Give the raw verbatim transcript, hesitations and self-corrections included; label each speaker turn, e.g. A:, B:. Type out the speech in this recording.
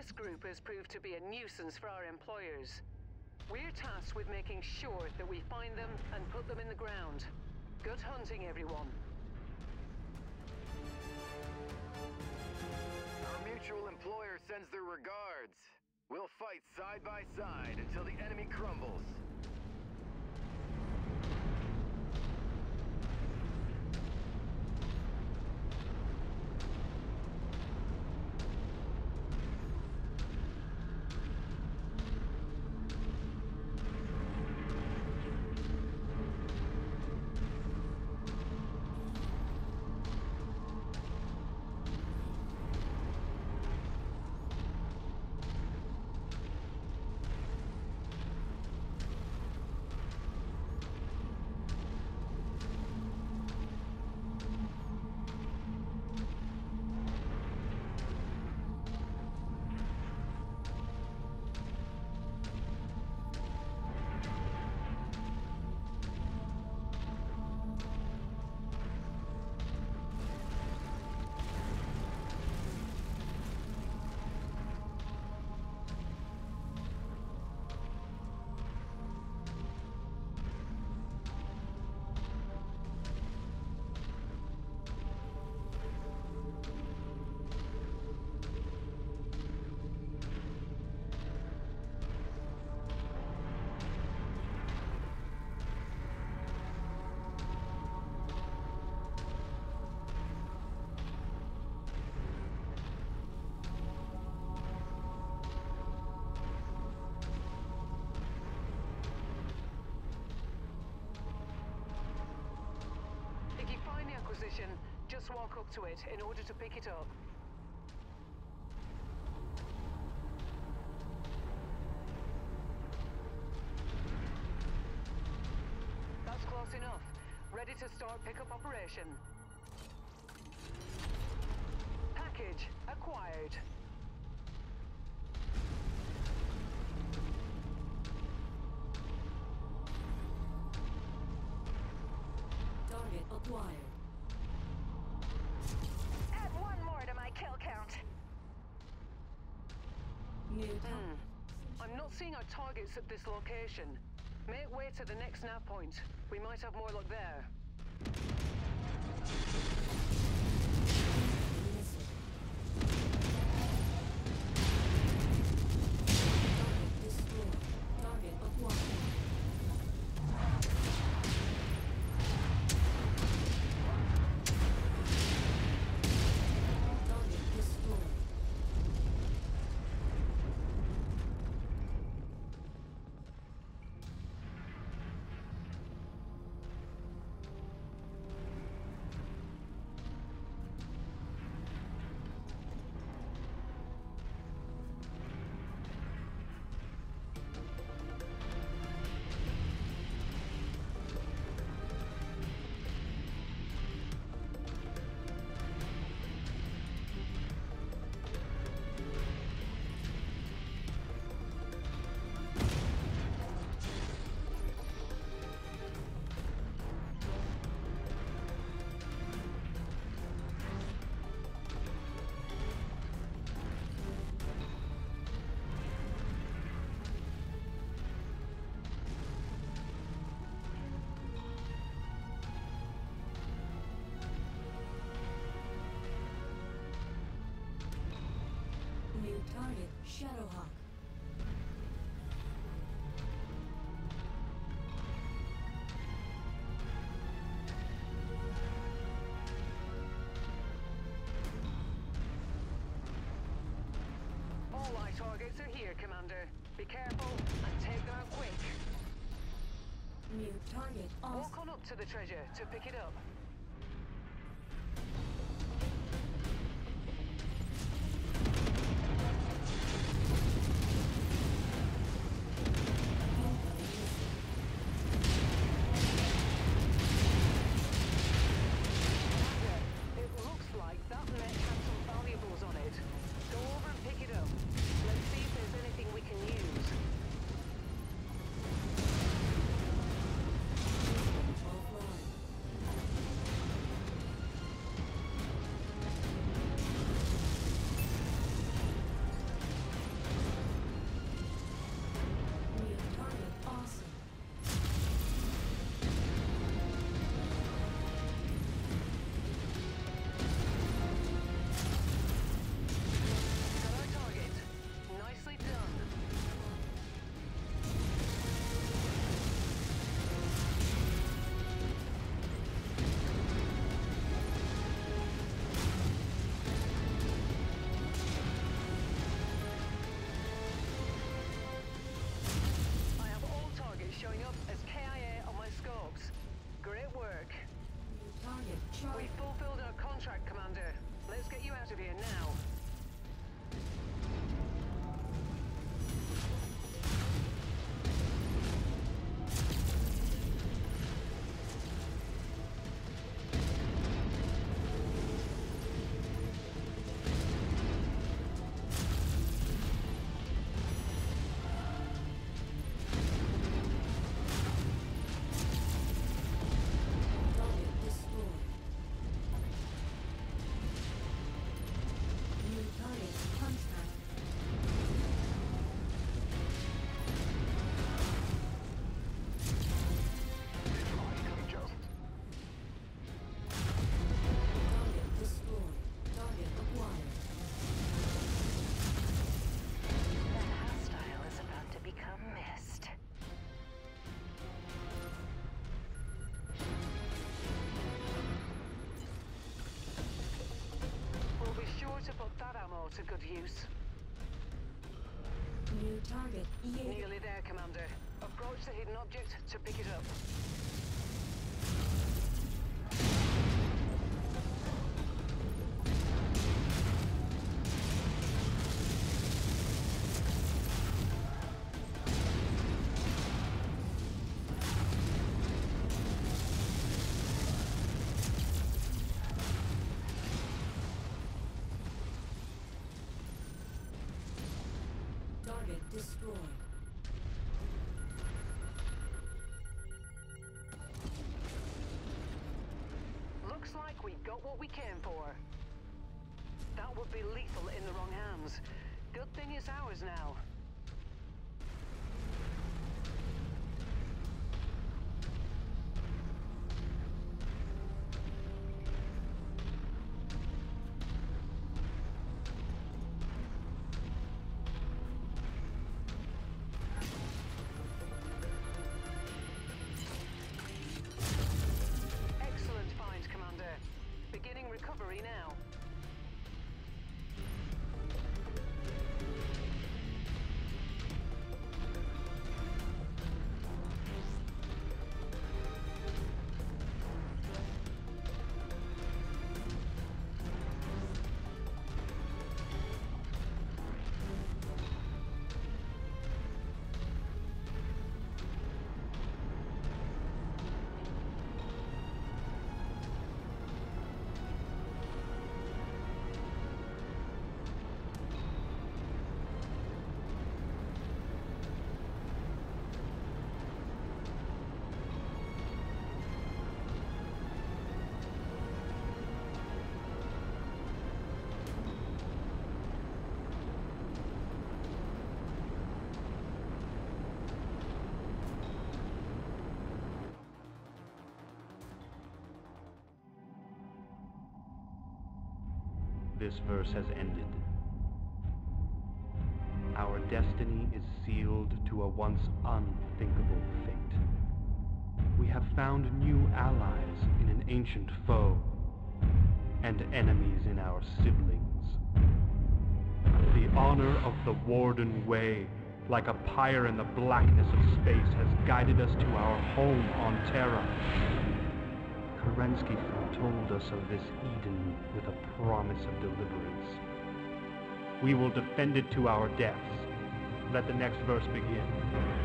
A: This group has proved to be a nuisance for our employers. We're tasked with making sure that we find them and put them in the ground. Good hunting, everyone.
B: Our mutual employer sends their regards. We'll fight side by side until the enemy crumbles.
A: Just walk up to it in order to pick it up. That's close enough. Ready to start pickup operation. Package acquired.
C: Target acquired.
D: Add one more to my kill count.
C: New
A: Hmm. I'm not seeing our targets at this location. Make way to the next nav point. We might have more luck there.
C: Target destroyed. Target acquired. New target, Shadowhawk.
A: All our targets are here, Commander. Be careful and take them out quick.
C: New target,
A: Walk on up to the treasure to pick it up. ammo to good use.
C: New target. Jaeger.
A: Nearly there, Commander. Approach the hidden object to pick it up.
C: Target destroyed.
A: Looks like we got what we came for. That would be lethal in the wrong hands. Good thing it's ours now. Excellent find, Commander. Beginning recovery now.
E: This verse has ended. Our destiny is sealed to a once unthinkable fate. We have found new allies in an ancient foe, and enemies in our siblings. The honor of the Warden Way, like a pyre in the blackness of space, has guided us to our home on Terra. Kerensky foretold us of this Eden with a promise of deliverance. We will defend it to our deaths. Let the next verse begin.